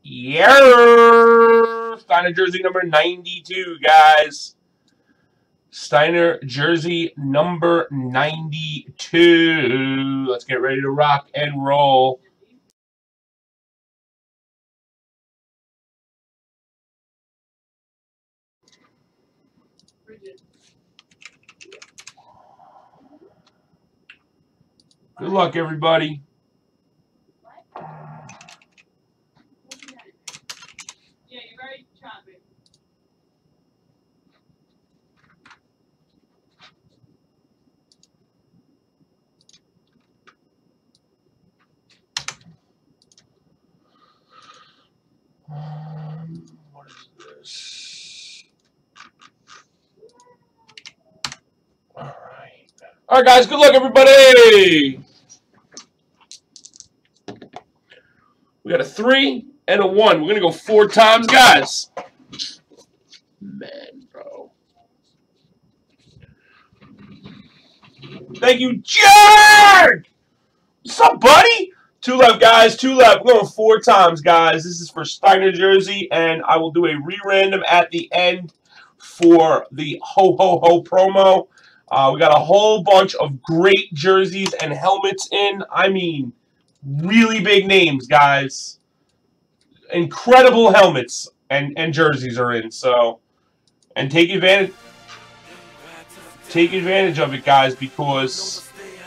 Yeah, Steiner jersey number 92, guys. Steiner jersey number 92. Let's get ready to rock and roll. Good luck, everybody. Yeah, you're very choppy. What is this? All right. All right, guys. Good luck, everybody. We got a 3 and a 1. We're going to go 4 times, guys. Man, bro. Thank you, Jerk! What's up, buddy? 2 left, guys. 2 left. We're going 4 times, guys. This is for Steiner jersey, and I will do a re-random at the end for the ho-ho-ho promo. We got a whole bunch of great jerseys and helmets in. I mean, really big names, guys. Incredible helmets and jerseys are in. So, and take advantage of it, guys, because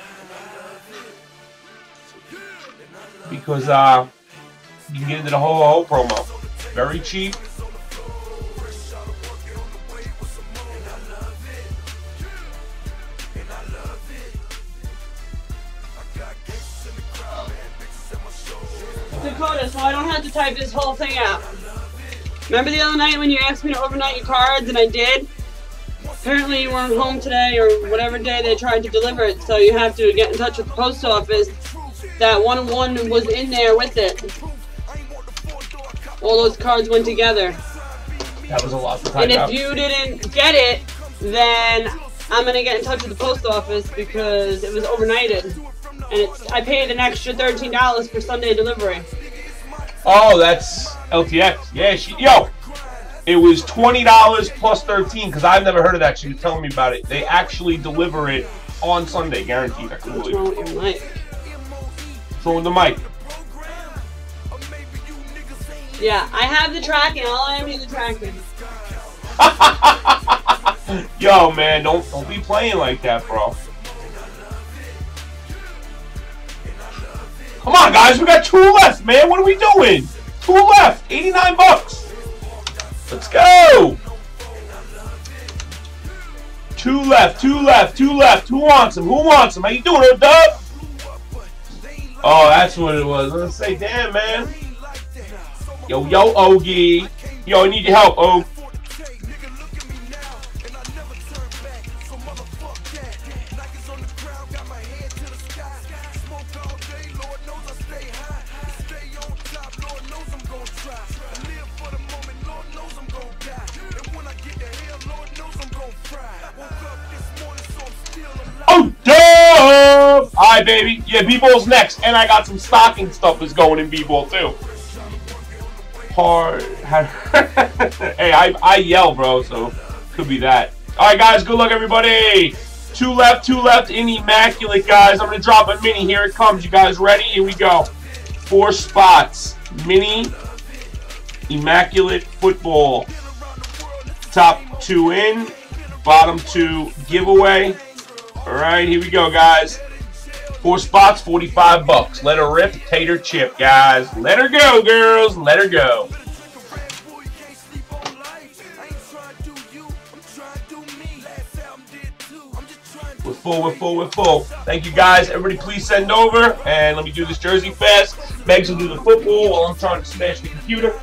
you can get into the whole promo. Very cheap. Dakota, so I don't have to type this whole thing out. Remember the other night when you asked me to overnight your cards, and I did? Apparently you weren't home today, or whatever day they tried to deliver it, so you have to get in touch with the post office. That 1-1 was in there with it. All those cards went together. That was a lot to type And if out. you didn't get it, then I'm going to get in touch with the post office because it was overnighted. And I paid an extra $13 for Sunday delivery. Oh, that's LTX. Yeah, it was $20 plus 13 because I've never heard of that. She was telling me about it. They actually deliver it on Sunday, guaranteed. I couldn't believe it. What's wrong with your mic? What's wrong with the mic? Yeah, I have the tracking. All I need the tracking. Yo, man, don't be playing like that, bro. Come on, guys, we got 2 left, man. What are we doing? 2 left, 89 bucks. Let's go. 2 left, 2 left, 2 left. Who wants him? Who wants him? How you doing, Dub? Oh, that's what it was. Let's say, damn, man. Yo, Ogie. Yo, I need your help, Og. Oh, Dub! Alright, baby. Yeah, B-Ball's next. And I got some stocking stuff that's going in B-Ball, too. Hard. Hey, I yell, bro, so could be that. Alright, guys, good luck, everybody. 2 left in Immaculate, guys. I'm going to drop a mini. Here it comes. You guys ready? Here we go. 4 spots. Mini Immaculate Football. Top 2 in. Bottom 2 giveaway. Alright, here we go, guys. 4 spots, 45 bucks. Let her rip, tater chip, guys. Let her go, girls. Let her go. We're full, we're full, we're full. Thank you, guys. Everybody, please send over. And let me do this jersey fast. Megs will do the football while I'm trying to smash the computer.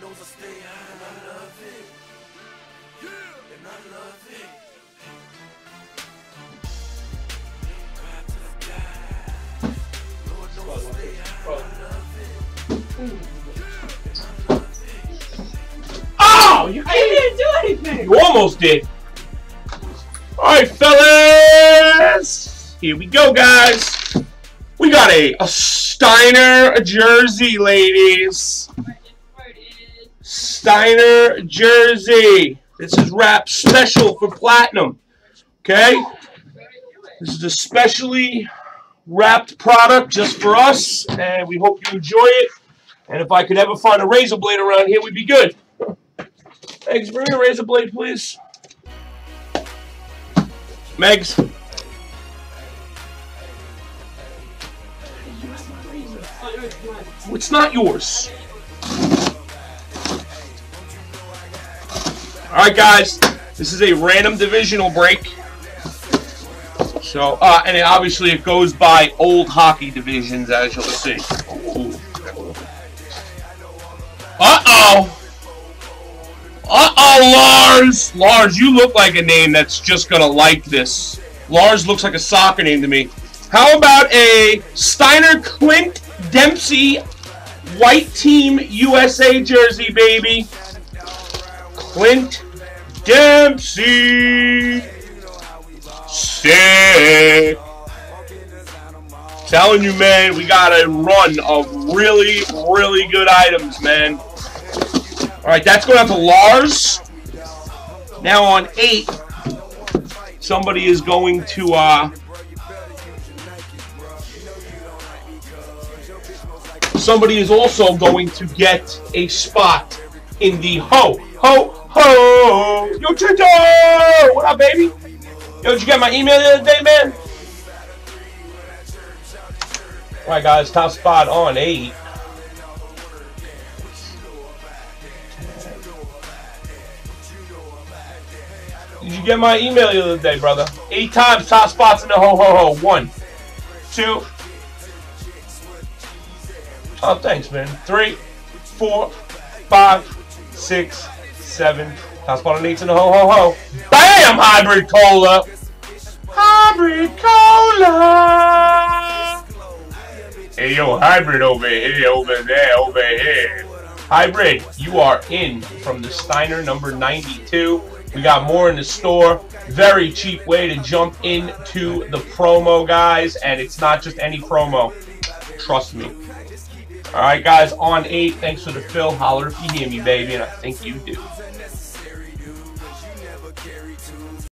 Oh, you I didn't do anything. You almost did. All right, fellas. Here we go, guys. We got a Steiner jersey, ladies. Steiner jersey. This is wrapped special for Platinum. Okay? This is a specially wrapped product just for us, and we hope you enjoy it. And if I could ever find a razor blade around here, we'd be good. Megs, bring a razor blade, please. Megs. It's not yours. Alright, guys. This is a random divisional break. So, and obviously it goes by old hockey divisions, as you'll see. Uh-oh! Uh-oh, Lars! Lars, you look like a name that's just gonna like this. Lars looks like a soccer name to me. How about a Steiner Clint Dempsey White Team USA jersey, baby? Clint Dempsey! Sick! Telling you, man, we got a run of really, really good items, man. Alright, that's going out to Lars. Now on 8, somebody is going to, somebody is also going to get a spot in the ho, ho, ho! Yo, Chito! What up, baby? Yo, did you get my email the other day, man? Alright, guys, top spot on 8. Did you get my email the other day, brother? 8 times top spots in the ho ho ho. 1, 2. Oh, thanks, man. 3, 4, 5, 6, 7. Top spot on 8 in the ho ho ho. Bam! Hybrid Cola. Hybrid Cola. Hey, yo, Hybrid over here, over there, over here. Hybrid, you are in from the Steiner number 92. We got more in the store. Very cheap way to jump into the promo, guys. And it's not just any promo. Trust me. Alright, guys, on 8. Thanks for the fill. Holler if you hear me, baby. And I think you do.